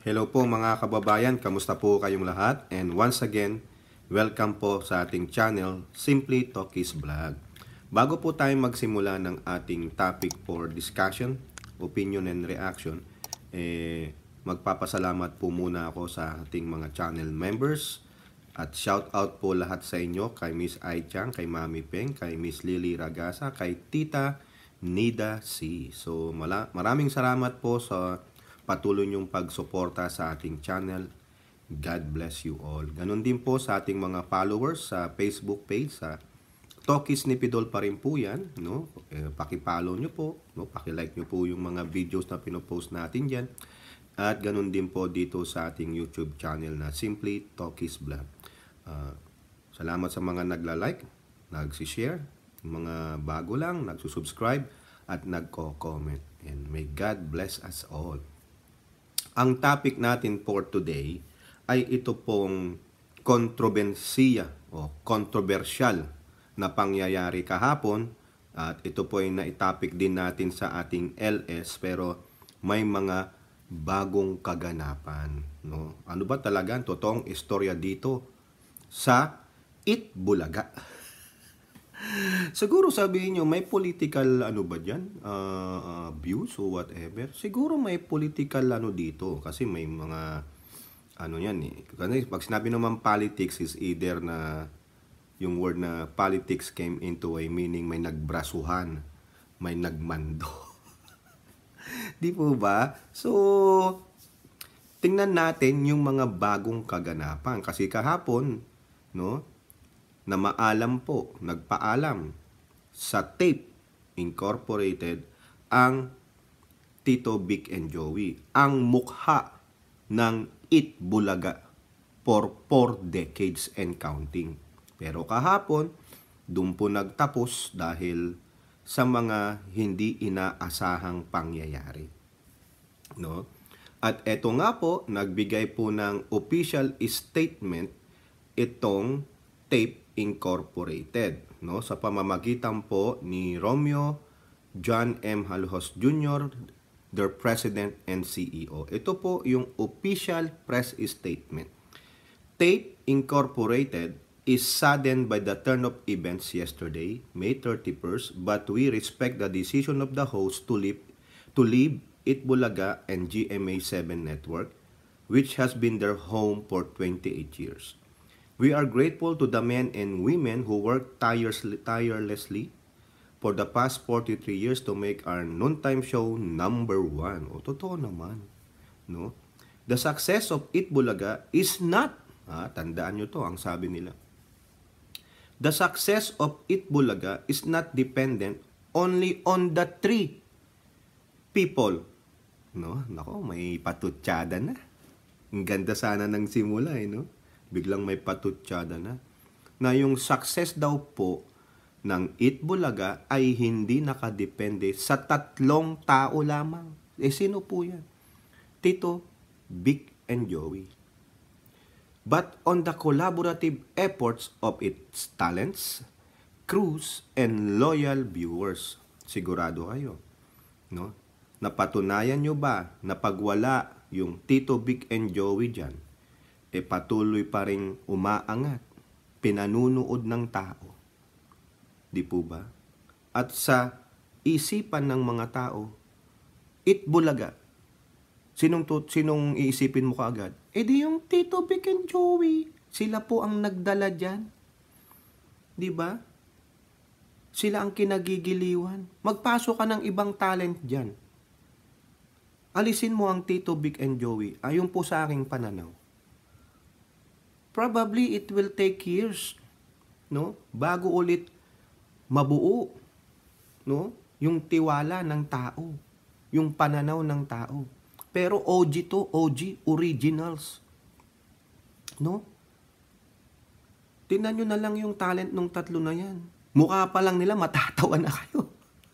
Hello po mga kababayan, kamusta po kayong lahat? And once again, welcome po sa ating channel, Simply Tokis Vlog. Bago po tayo magsimula ng ating topic for discussion, opinion and reaction, magpapasalamat po muna ako sa ating mga channel members. At shout out po lahat sa inyo kay Miss Ai Chang, kay Mami Peng, kay Miss Lily Ragasa, kay Tita Nida C. So maraming salamat po sa patuloy niyong pagsuporta sa ating channel. God bless you all. Ganon din po sa ating mga followers sa Facebook page, sa Tokis ni Pidol pa rin po yan. No? Paki-follow nyo po, no? Paki-like nyo po yung mga videos na pinopost natin dyan. At ganon din po dito sa ating YouTube channel na Simply Tokis Vlog. Salamat sa mga nagla-like, nagsishare, mga bago lang, nagsusubscribe at nagko-comment. And may God bless us all. Ang topic natin for today ay ito pong kontrobersiya o kontrobersyal na pangyayari kahapon, at ito po ay naitopic din natin sa ating LS, pero may mga bagong kaganapan, no? Ano ba talaga ang totoong istorya dito sa Itbulaga? Siguro sabihin nyo, may political ano ba dyan? Views o whatever. Siguro may political ano dito. Kasi may mga ano yan eh. Kasi pag sinabi naman politics is either na yung word na politics came into a meaning may nagbrasuhan, may nagmando. Di po ba? So, tingnan natin yung mga bagong kaganapan. Kasi kahapon, no? Na maalam po, nagpaalam sa Tape Incorporated ang Tito Vic and Joey, ang mukha ng Itbulaga for 4 decades and counting. Pero kahapon, doon po nagtapos dahil sa mga hindi inaasahang pangyayari. No? At eto nga po, nagbigay po ng official statement itong Tape Incorporated, no, sa pamamagitan po ni Romeo John M. Jaloslos Jr., their president and CEO. Ito po yung official press statement. Tape Incorporated is saddened by the turn of events yesterday, May 31st, but we respect the decision of the host to leave Itbulaga and GMA 7 network, which has been their home for 28 years. We are grateful to the men and women who worked tirelessly for the past 43 years to make our noontime show #1. O, totoo naman. No? The success of Itbulaga is not, tandaan nyo to, ang sabi nila. The success of Itbulaga is not dependent only on the 3 people. No? Nako, may patutsada na. Ang ganda sana ng simula, no? Biglang may patutsyada na yung success daw po ng Itbulaga ay hindi nakadepende sa 3 tao lamang. Sino po yan? Tito, Vic, and Joey. But on the collaborative efforts of its talents, crews, and loyal viewers. Sigurado kayo, no? Napatunayan nyo ba na pagwala yung Tito, Vic, and Joey dyan, patuloy pa rin umaangat, pinanunood ng tao. Di po ba? At sa isipan ng mga tao, Itbulaga, sinong iisipin mo kaagad? Di yung Tito, Vic, and Joey. Sila po ang nagdala dyan. Di ba? Sila ang kinagigiliwan. Magpasok ka ng ibang talent dyan. Alisin mo ang Tito, Vic, and Joey. Ayon po sa aking pananaw. Probably it will take years, no, bago ulit mabuo, no, yung tiwala ng tao, yung pananaw ng tao. Pero OG to, OG, originals. No? Tingnan nyo na lang yung talent ng 3 na yan. Mukha pa lang nila, matatawa na kayo.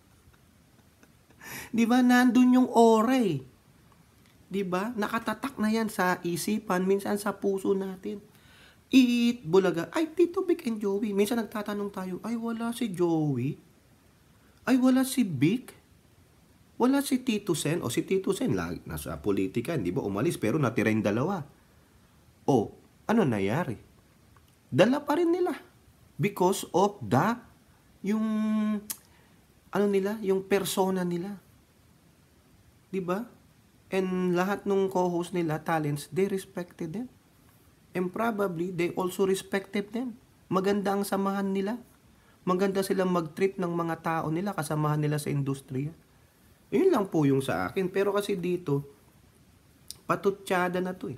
Di ba? Nandun yung aura eh. Di ba? Nakatatak na yan sa isipan, minsan sa puso natin. Itbulaga, ay Tito, Vic, and Joey. Minsan nagtatanong tayo, ay wala si Joey? Ay wala si Vic? Wala si Tito Sen, o si Tito Sen, nasa politika, di ba, umalis, pero natira yung dalawa. O, ano nangyari? Dala pa rin nila. Because of yung, ano nila, yung persona nila. Di ba? And lahat ng co-host nila, talents, they respected them. And probably, they also respected them. Maganda ang samahan nila. Maganda silang mag-treat ng mga tao nila, kasamahan nila sa industriya. Yun lang po yung sa akin. Pero kasi dito, patutsada na to eh.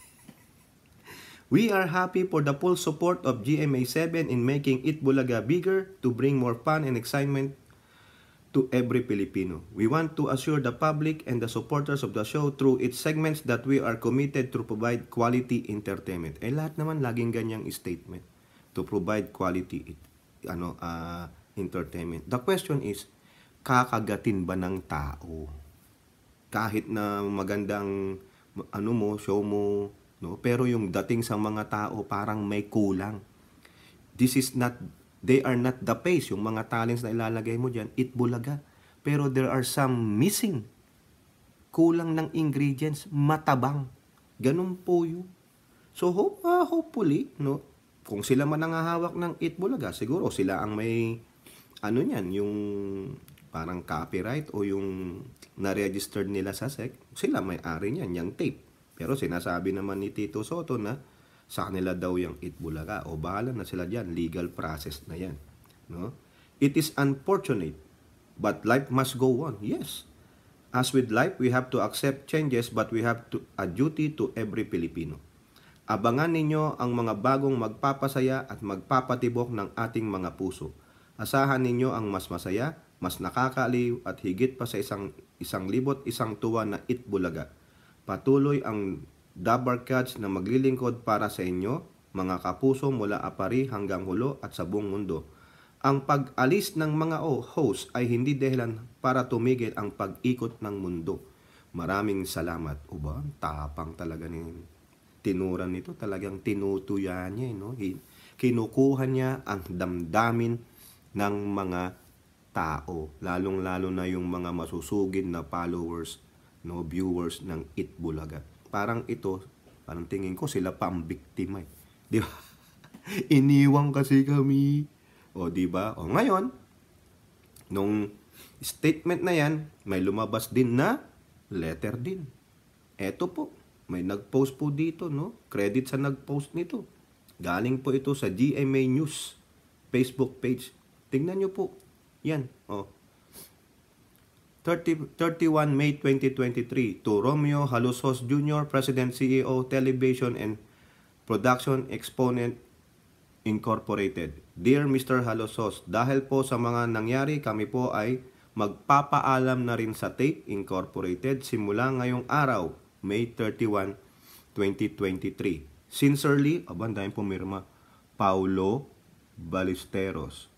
We are happy for the full support of GMA 7 in making Itbulaga bigger to bring more fun and excitement to every Filipino. We want to assure the public and the supporters of the show through its segments that we are committed to provide quality entertainment. Lahat naman laging ganyang statement, to provide quality entertainment. The question is, kakagatin ba ng tao? Kahit na magandang show mo, no? Pero yung dating sa mga tao parang may kulang. They are not the pace, yung mga talents na ilalagay mo dyan, Itbulaga. Pero there are some missing. Kulang ng ingredients, matabang. Ganun po yun. So hopefully, no, kung sila man ang hahawak ng Itbulaga, siguro sila ang may, yung parang copyright o yung na-registered nila sa SEC, sila may-ari niyan, yung tape. Pero sinasabi naman ni Tito Soto na sa kanila daw yung Itbulaga, o bahala na sila dyan, legal process na yan. No? It is unfortunate, but life must go on. Yes. As with life, we have to accept changes, but we have a duty to every Filipino. Abangan ninyo ang mga bagong magpapasaya at magpapatibok ng ating mga puso. Asahan ninyo ang mas masaya, mas nakakaaliw at higit pa sa isang libot isang tuwa na Itbulaga. Patuloy ang Dabarkads na maglilingkod para sa inyo, mga kapuso mula Apari hanggang Hulo at sa buong mundo. Ang pag-alis ng mga host ay hindi dahilan para tumigil ang pag-ikot ng mundo. Maraming salamat. Uba, tapang talaga ni tinuran nito, talagang tinutuya niya, no? Kinukuha niya ang damdamin ng mga tao, lalong-lalo na yung mga masusugid na followers, no, viewers ng Itbulaga. Parang tingin ko sila pa ang biktima, eh. Di ba? Iniwang kasi kami. O, di ba? O, ngayon, nung statement na yan, may lumabas din na letter din. Eto po, may nag-post po dito, no? Credit sa nag-post nito. Galing po ito sa GMA News Facebook page. Tingnan nyo po. Yan. Oh. 31 May 2023 to Romeo Jaloslos Jr., President, CEO, Television and Production Exponent Incorporated. Dear Mr. Jaloslos, dahil po sa mga nangyari, kami po ay magpapaalam na rin sa Tape Incorporated simula ngayong araw, May 31, 2023. Sincerely, dahil pumirma, Paulo Ballesteros,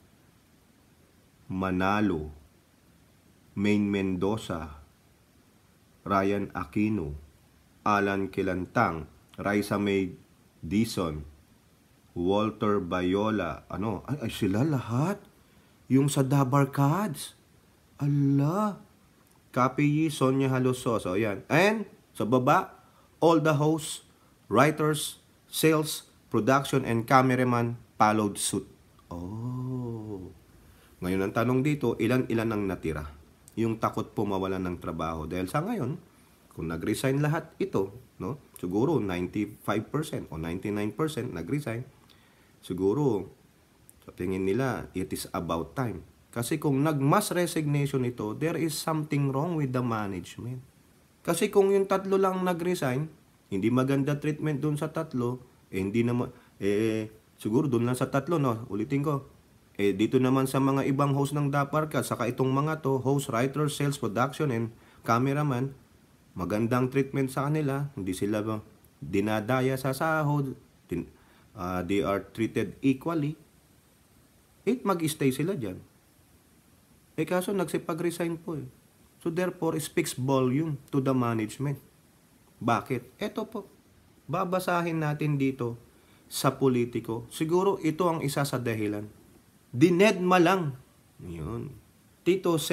Manalo, Main Mendoza, Ryan Aquino, Alan Kilantang, Raisa May Dison, Walter Bayola, ay sila lahat. Yung sa Dabarkads. Allah. Kapiyi, Sonia Jaloslos. O yan. And sa baba, all the hosts, writers, sales, production, and cameraman followed suit. Oh. Ngayon ang tanong dito, ilan-ilan ang natira? Yung takot po mawalan ng trabaho. Dahil sa ngayon, kung nag-resign lahat ito, no? Siguro 95% o 99% nag-resign. Siguro, sa tingin nila, it is about time. Kasi kung nag-mass resignation ito, there is something wrong with the management. Kasi kung yung tatlo lang nag-resign, hindi maganda treatment dun sa tatlo, hindi naman, siguro dun lang sa tatlo, no? Ulitin ko. Dito naman sa mga ibang host ng Dabarkads, saka itong mga to, host, writer, sales, production, and cameraman, magandang treatment sa kanila, hindi sila dinadaya sa sahod, they are treated equally, mag-stay sila dyan. Kaso nagsipag-resign po eh. So therefore, it speaks volume to the management. Bakit? Eto po, babasahin natin dito sa politiko. Siguro ito ang isa sa dahilan. Dinedma lang. Yun. Tito Sen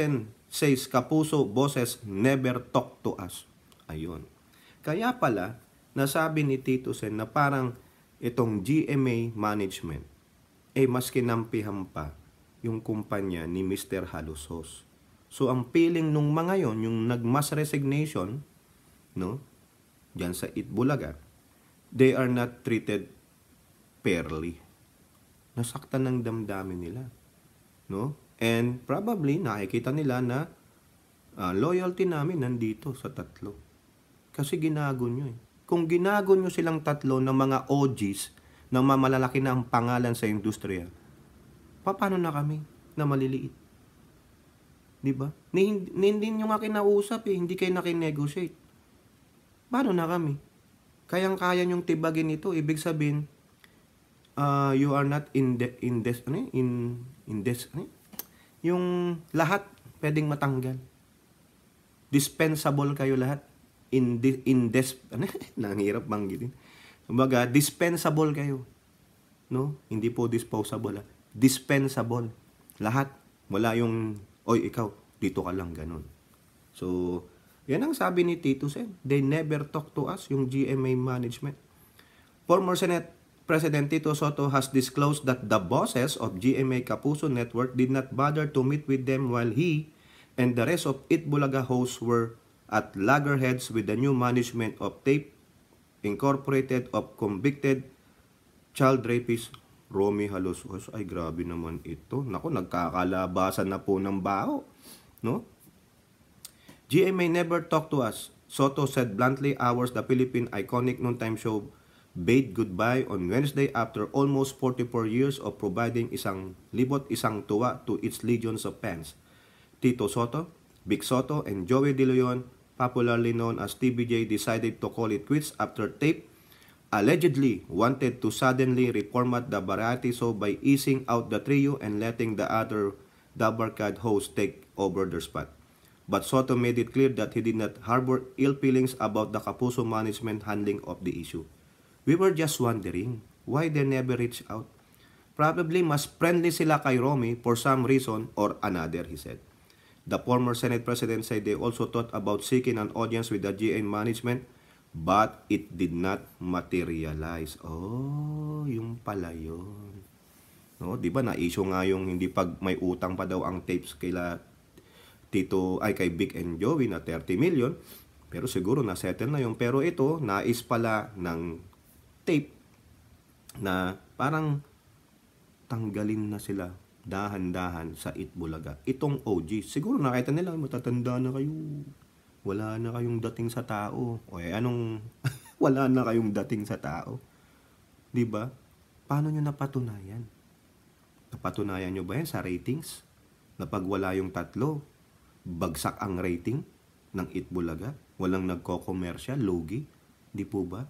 says Kapuso bosses never talk to us. Ayun. Kaya pala, nasabi ni Tito Sen na parang itong GMA management, mas kinampihan pa yung kumpanya ni Mr. Jaloslos. So, ang feeling nung mga yon, yung nag-mass resignation, no, dyan sa Itbulaga, they are not treated fairly. Nasaktan ng damdamin nila. No? And probably, nakikita nila na loyalty namin nandito sa tatlo. Kasi ginago nyo eh. Kung ginago nyo silang tatlo ng mga OGs, ng malalaki na ang pangalan sa industriya, paano na kami na maliliit? Diba? Hindi nyo nga kinausap eh, hindi kayo nakinegotiate. Paano na kami? Kayang-kaya nyong tibagin ito, ibig sabihin, you are not yung lahat pwedeng matanggal. Dispensable kayo lahat. Nanghirap banggitin. Kumbaga, dispensable kayo. No? Hindi po disposable. Dispensable. Lahat. Wala yung, oy, ikaw, dito ka lang, ganun. So, yan ang sabi ni Tito Sen. They never talk to us, yung GMA management. Former Senate President Tito Soto has disclosed that the bosses of GMA Kapuso Network did not bother to meet with them while he and the rest of Itbulaga hosts were at loggerheads with the new management of Tape Incorporated of convicted child rapist Romy Jaloslos. Ay, grabe naman ito. Naku, nagkakalabasan na po ng bao. No? GMA never talked to us. Soto said bluntly hours the Philippine iconic noontime show bade goodbye on Wednesday after almost 44 years of providing isang tuwa to its legions of fans. Tito Soto, Big Soto, and Joey De Leon, popularly known as TVJ, decided to call it quits after Tape allegedly wanted to suddenly reformat the variety show by easing out the trio and letting the other Dabarkads hosts take over their spot. But Soto made it clear that he did not harbor ill feelings about the Kapuso management handling of the issue. We were just wondering why they never reached out. Probably mas friendly sila kay Romy for some reason or another, he said. The former Senate President said they also thought about seeking an audience with the GMA management, but it did not materialize. Oh, yung pala yun. No, di ba na-issue nga yung hindi pag may utang pa daw ang tapes kay Big and Joey na 30 million, pero siguro na-settle na yun. Pero ito, nais pala ng Tape na parang tanggalin na sila dahan-dahan sa Itbulaga. Itong OG, siguro nakita nila, matatanda na kayo. Wala na kayong dating sa tao. O anong wala na kayong dating sa tao? 'Di ba? Paano nyo napatunayan? Napatunayan nyo ba yan sa ratings? Na pag wala yung tatlo, bagsak ang rating ng Itbulaga? Walang nagko-commercial, lugi? Di po ba?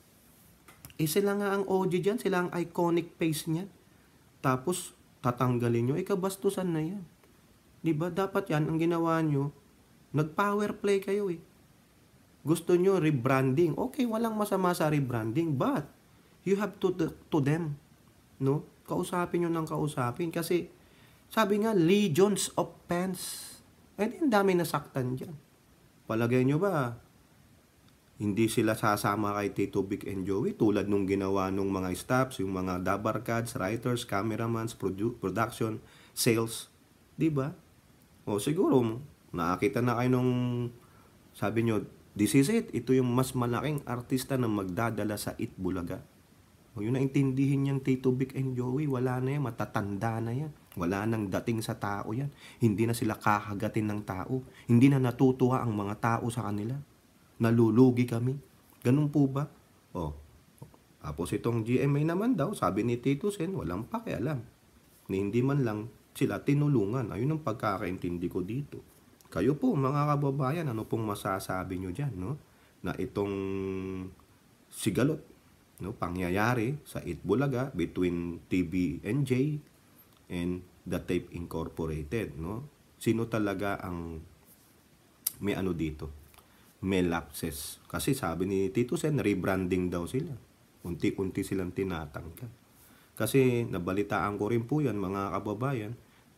Sila nga ang OG dyan, sila ang iconic face niya. Tapos, tatanggalin nyo, kabastusan na yan. Diba? Dapat yan, ang ginawa nyo, nag-power play kayo eh. Gusto nyo rebranding. Okay, walang masama sa rebranding, but you have to them. No? Kausapin nyo ng kausapin. Kasi, sabi nga, legions of fans. Ang dami nasaktan dyan. Palagay nyo ba, hindi sila sasama kay Tito Big and Joey tulad nung ginawa nung mga staffs, yung mga Dabarkads, writers, cameramans, production, sales. Diba? O siguro, nakakita na kayo nung sabi nyo, this is it. Ito yung mas malaking artista na magdadala sa Itbulaga. O yun naintindihin niyang Tito Big and Joey, wala na yan, matatanda na yan. Wala nang dating sa tao yan. Hindi na sila kakagatin ng tao. Hindi na natutuwa ang mga tao sa kanila. Nalulugi kami. Ganun po ba? O, tapos itong GMA naman daw, sabi ni Tito Sen, walang pakialam. Hindi man lang sila tinulungan. Ayun ang pagkakaintindi ko dito. Kayo po, mga kababayan, ano pong masasabi nyo dyan, no? Na itong sigalot, no, pangyayari sa Itbulaga between TVJ and the Tape Incorporated, no? Sino talaga ang may ano dito? May lapses. Kasi sabi ni Tito Sen, rebranding daw sila. Unti-unti silang tinatanggal. Kasi nabalitaan ko rin po yan, mga kababayan,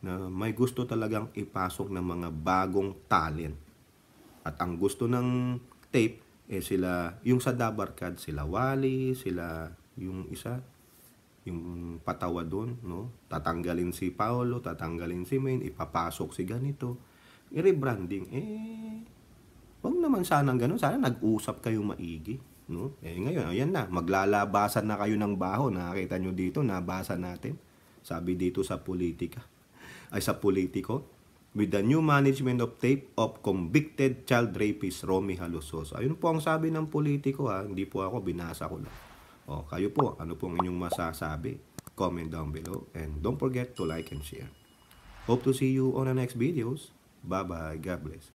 na may gusto talagang ipasok ng mga bagong talent. At ang gusto ng tape, sila, yung sa Dabarkads, sila Wally, sila, yung isa, yung patawa doon, no? Tatanggalin si Paolo, tatanggalin si Main, ipapasok si ganito. I-rebranding. Wag naman sanang ganun. Sana nag-usap kayo maigi, no? Ngayon, ayan na. Maglalabasan na kayo ng baho. Nakakita nyo dito, nabasa natin. Sabi dito sa politika. Ay, sa politiko. With the new management of tape of convicted child rapist Romy Jaloslos. Ayun po ang sabi ng politiko, ha. Hindi po ako, binasa ko lang. Kayo po, ano pong inyong masasabi? Comment down below. And don't forget to like and share. Hope to see you on the next videos. Bye-bye. God bless.